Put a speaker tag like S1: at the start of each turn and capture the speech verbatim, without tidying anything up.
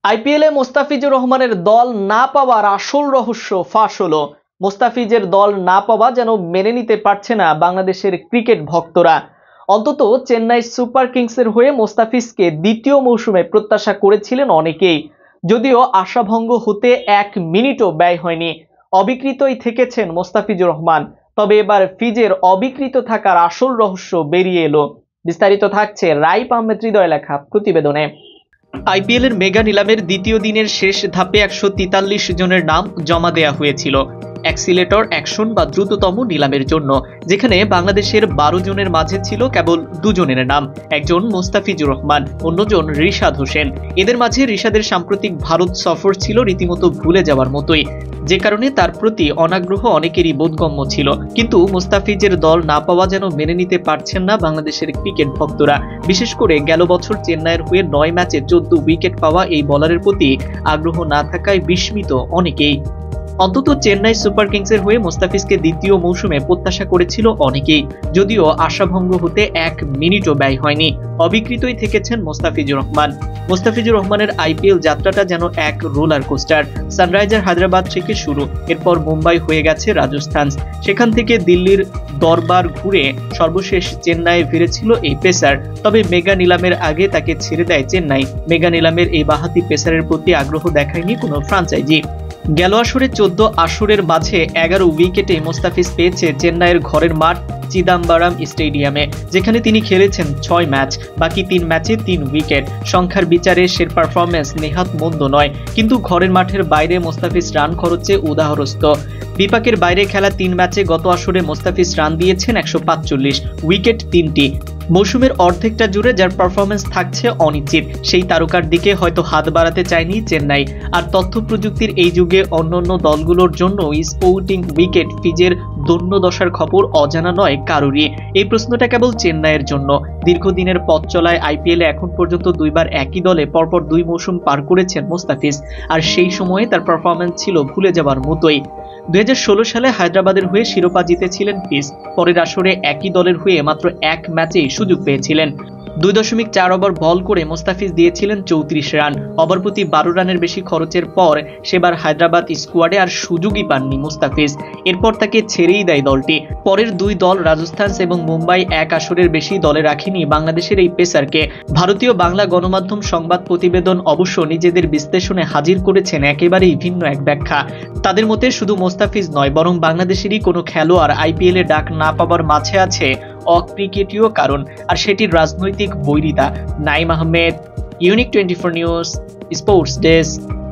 S1: আইপিএলে মোস্তাফিজুর রহমানের দল না পাওয়ার আসল রহস্য ফাঁস হলো। মোস্তাফিজের দল না পাওয়া যেন মেনে নিতে পারছে না বাংলাদেশের ক্রিকেট ভক্তরা। অন্তত চেন্নাই সুপার কিংসের হয়ে মোস্তাফিজকে দ্বিতীয় মৌসুমে প্রত্যাশা করেছিলেন অনেকেই, যদিও আশাভঙ্গ হতে এক মিনিটও ব্যয় হয়নি। অবিকৃতই থেকেছেন মোস্তাফিজুর রহমান। তবে এবার ফিজের অবিকৃত থাকার আসল রহস্য বেরিয়ে এলো। বিস্তারিত থাকছে রাইপ আহমেদ হৃদয় লেখা প্রতিবেদনে। আইপিএল এর মেগা নিলামের দ্বিতীয় দিনের শেষ ধাপে একশো তেতাল্লিশ জনের নাম জমা দেয়া হয়েছিল অ্যাক্সিলেটর অ্যাকশন বা দ্রুততম নিলামের জন্য, যেখানে বাংলাদেশের বারো জনের মাঝে ছিল কেবল দুজনের নাম, একজন মোস্তাফিজুর রহমান, অন্যজন রিশাদ হোসেন। এদের মাঝে রিশাদের সাম্প্রতিক ভারত সফর ছিল রীতিমতো ভুলে যাওয়ার মতোই, যে কারণে তার প্রতি অনাগ্রহ অনেকেরই বোধগম্য ছিল। কিন্তু মোস্তাফিজের দল না পাওয়া যেন মেনে নিতে পারছেন না বাংলাদেশের ক্রিকেট ভক্তরা। বিশেষ করে গেল বছর চেন্নাইয়ের হয়ে নয় ম্যাচে চোদ্দ উইকেট পাওয়া এই বলারের প্রতি আগ্রহ না থাকায় বিস্মিত অনেকেই। অন্তত চেন্নাই সুপার কিংসের হয়ে মোস্তাফিজকে দ্বিতীয় মৌসুমে প্রত্যাশা করেছিল অনেকেই, যদিও আশাভঙ্গ হতে এক মিনিটও ব্যয় হয়নি। অবিকৃতই থেকেছেন মোস্তাফিজুর রহমান। মোস্তাফিজুর রহমানের আইপিএল যাত্রাটা যেন এক রোলার কোস্টার। সানরাইজার হায়দ্রাবাদ থেকে শুরু, এরপর মুম্বাই হয়ে গেছে রাজস্থান, সেখান থেকে দিল্লির দরবার ঘুরে সর্বশেষ চেন্নাইয়ে ফিরেছিল এই পেসার। তবে মেগা নিলামের আগে তাকে ছেড়ে দেয় চেন্নাই। মেগা নিলামের এই বাহাতি পেসারের প্রতি আগ্রহ দেখায়নি কোনো ফ্রাঞ্চাইজি। গেল আসরে চোদ্দ আসরের মাঝে এগারো উইকেটে মোস্তাফিজ পেয়েছে চেন্নাইয়ের ঘরের মাঠ চিদাম্বারাম স্টেডিয়ামে, যেখানে তিনি খেলেছেন ছয় ম্যাচ, বাকি তিন ম্যাচে তিন উইকেট। সংখ্যার বিচারে সের পারফরমেন্স নেহাত মন্দ নয়, কিন্তু ঘরের মাঠের বাইরে মোস্তাফিজ রান খরচে উদাহরস্ত। বিপাকের বাইরে খেলা তিন ম্যাচে গত আসরে মোস্তাফিজ রান দিয়েছেন একশো পাঁচচল্লিশ, উইকেট তিনটি। মৌসুমের অর্ধেকটা জুড়ে যার পারফরমেন্স থাকছে অনিশ্চিত, সেই তারকার দিকে হয়তো হাত বাড়াতে চায়নি চেন্নাই। আর তথ্য প্রযুক্তির এই যুগে অন্যান্য দলগুলোর জন্য স্পোর্টিং উইকেট ফিজের দৈন্য দশার খবর অজানা নয় কারোরই। এই প্রশ্নটা কেবল চেন্নাইয়ের জন্য। দীর্ঘদিনের পথ চলায় আইপিএলে এখন পর্যন্ত দুইবার একই দলে পরপর দুই মৌসুম পার করেছেন মোস্তাফিজ, আর সেই সময়ে তার পারফরমেন্স ছিল ভুলে যাওয়ার মতোই। দুই হাজার ষোলো সালে হায়দ্রাবাদের হয়ে শিরোপা জিতেছিলেন ফিজ। পরের আসরে একই দলের হয়ে মাত্র এক ম্যাচেই সুযোগ পেয়েছিলেন। দুই দশমিক চার ওভার বল করে মোস্তাফিজ দিয়েছিলেন চৌত্রিশ রান। ওভার প্রতি বারো রানের বেশি খরচের পর সেবার হায়দ্রাবাদ স্কোয়াডে আর সুযোগই পাননি মোস্তাফিজ। এরপর তাকে ছেড়েই দেয় দলটি। পরের দুই দল রাজস্থান এবং মুম্বাই এক আসরের বেশি দলে রাখেনি বাংলাদেশের এই পেসারকে। ভারতীয় বাংলা গণমাধ্যম সংবাদ প্রতিবেদন অবশ্য নিজেদের বিশ্লেষণে হাজির করেছেন একেবারেই ভিন্ন এক ব্যাখ্যা। তাদের মতে শুধু মোস্তাফিজ নয়, বরং বাংলাদেশেরই কোনো খেলোয়াড় আইপিএলে ডাক না পাওয়ার মাঝে আছে অক্রিকেটীয় কারণ, আর সেটির রাজনৈতিক বৈরিতা। Naim Ahmed, unique twenty four news, sports desk.